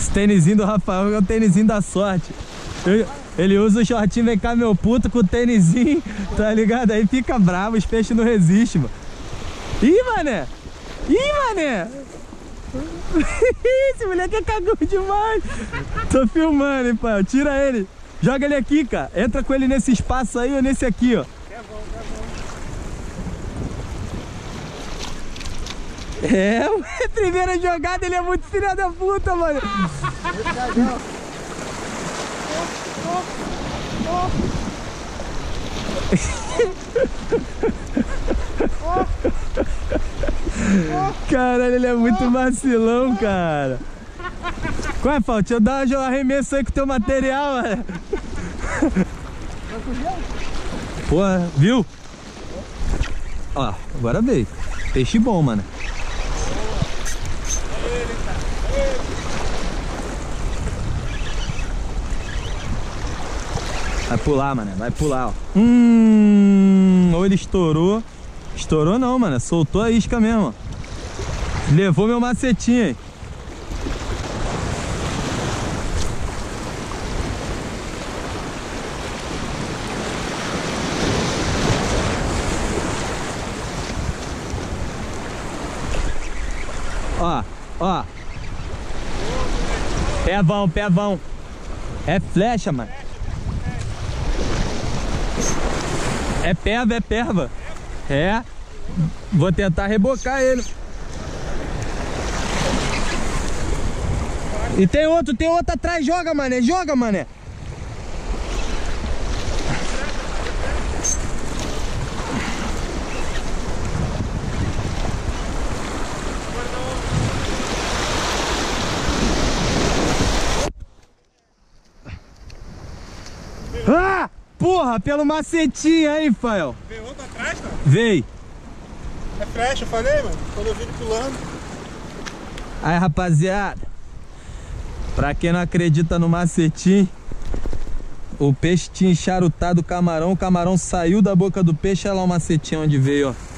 Esse tênisinho do Rafael é o tênisinho da sorte. Ele usa o shortinho, vem cá meu puto, com o tênisinho, tá ligado? Aí fica bravo, os peixes não resistem, mano. Ih, mané! Ih, mané! Esse moleque é cagão demais. Tô filmando, hein, pai. Tira ele. Joga ele aqui, cara. Entra com ele nesse espaço aí ou nesse aqui, ó. É, a primeira jogada ele é muito filha da puta, mano. Caralho, ele é muito vacilão, cara. Qual é, Fal? Deixa eu dar um arremesso aí com o teu material, mano. Porra, viu? Ó, agora veio. Peixe bom, mano. Vai pular, mano, vai pular, ó. Ou ele estourou. Estourou não, mano, soltou a isca mesmo, ó. Levou meu macetinho aí. Ó, ó. Pezão, pezão. É flecha, mano. É perva, é perva. É. Vou tentar rebocar ele. E tem outro atrás. Joga, mané. Joga, mané. Ah! Porra, pelo macetinho aí, Fael. Veio outro atrás, cara? Veio. É flecha, eu falei, mano. Quando eu vi ele pulando. Aí, rapaziada. Pra quem não acredita no macetinho, o peixe tinha encharutado o camarão saiu da boca do peixe. Olha lá o macetinho onde veio, ó.